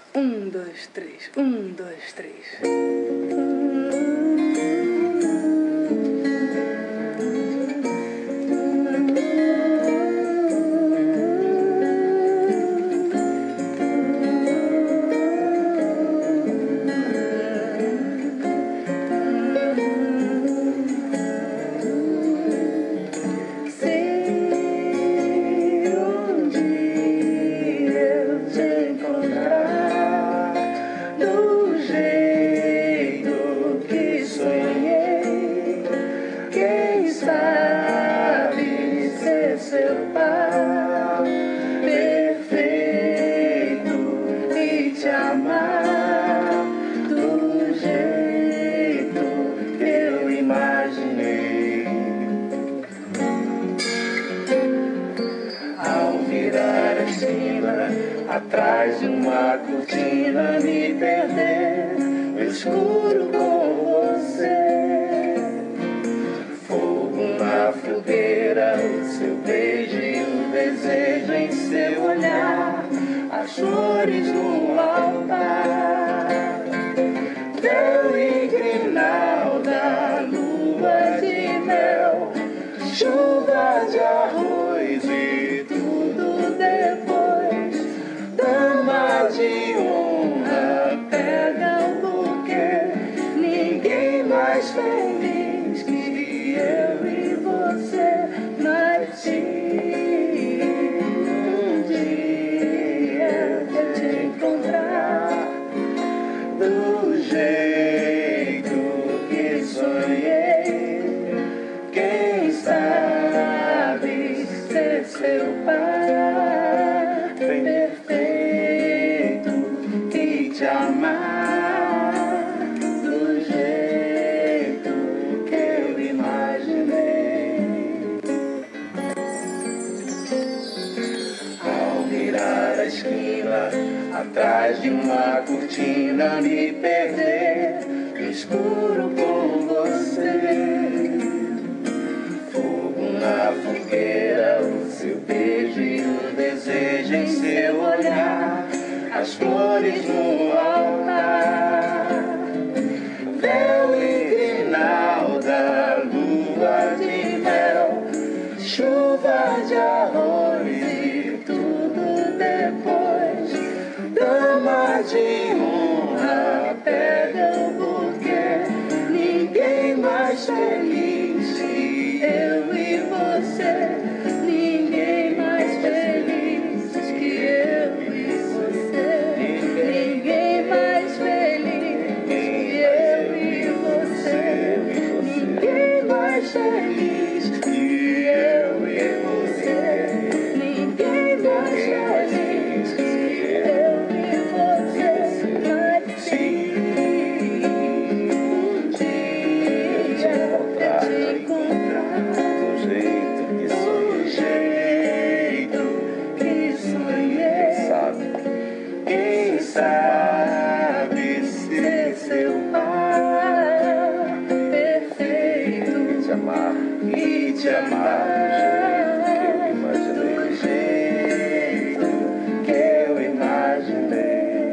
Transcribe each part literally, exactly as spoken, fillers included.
Um, dois, três. Um, dois, três. Seu par perfeito e te amar do jeito que eu imaginei. Ao virar a esquina, atrás de uma cortina, me perder no escuro com você. Fogo na fogueira, o seu beijo e o desejo em seu olhar, as flores no altar, véu e grinalda, lua de mel, chuva de arroz e tudo depois. Dama de honra, pega o buquê, ninguém mais feliz que eu e você. Mas se um dia eu te encontrar do jeito que sonhei, quem sabe ser seu par perfeito e te amar do jeito que eu imaginei. Ao virar a esquina, atrás de uma cortina, me perder no escuro com você. Fogo na fogueira, o seu beijo e o desejo em seu olhar, as flores no altar, véu e grinalda, lua de mel, chuva de arroz e tudo depois. Dama de honra, pega o buquê, ninguém mais feliz que eu e você. Ninguém mais feliz que eu e você. Ninguém mais feliz que eu e você. Ninguém mais feliz que eu e você. Ninguém mais feliz que eu e você. Mas se um dia eu te encontrar do jeito que sonhei, quem sabe ser seu par perfeito e te amar, e te amar do jeito que eu imaginei.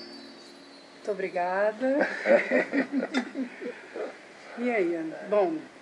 Muito obrigada. E aí, Ana? Bom,